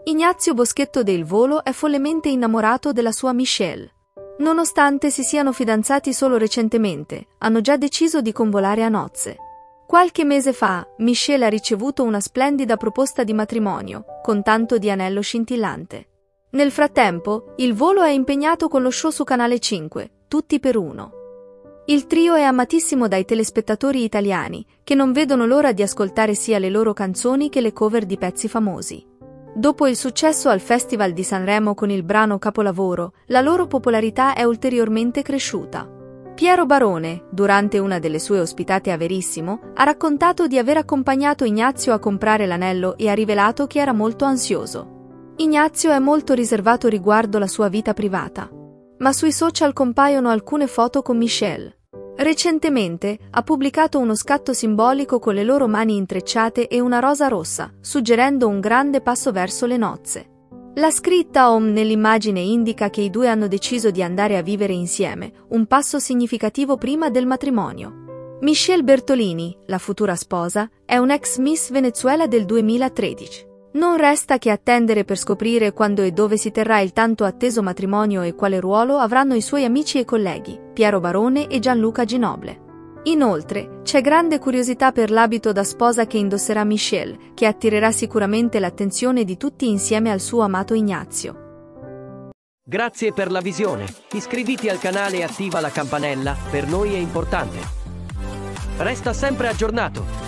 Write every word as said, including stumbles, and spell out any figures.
Ignazio Boschetto del Volo è follemente innamorato della sua Michelle. Nonostante si siano fidanzati solo recentemente, hanno già deciso di convolare a nozze. Qualche mese fa, Michelle ha ricevuto una splendida proposta di matrimonio, con tanto di anello scintillante. Nel frattempo, il Volo è impegnato con lo show su Canale cinque, Tutti per uno. Il trio è amatissimo dai telespettatori italiani, che non vedono l'ora di ascoltare sia le loro canzoni che le cover di pezzi famosi. Dopo il successo al Festival di Sanremo con il brano Capolavoro, la loro popolarità è ulteriormente cresciuta. Piero Barone, durante una delle sue ospitate a Verissimo, ha raccontato di aver accompagnato Ignazio a comprare l'anello e ha rivelato che era molto ansioso. Ignazio è molto riservato riguardo la sua vita privata, ma sui social compaiono alcune foto con Michelle. Recentemente ha pubblicato uno scatto simbolico con le loro mani intrecciate e una rosa rossa, suggerendo un grande passo verso le nozze. La scritta Om nell'immagine indica che i due hanno deciso di andare a vivere insieme, un passo significativo prima del matrimonio. Michelle Bertolini, la futura sposa, è un'ex Miss Venezuela del duemilatredici. Non resta che attendere per scoprire quando e dove si terrà il tanto atteso matrimonio e quale ruolo avranno i suoi amici e colleghi, Piero Barone e Gianluca Ginoble. Inoltre, c'è grande curiosità per l'abito da sposa che indosserà Michelle, che attirerà sicuramente l'attenzione di tutti insieme al suo amato Ignazio. Grazie per la visione. Iscriviti al canale e attiva la campanella, per noi è importante. Resta sempre aggiornato.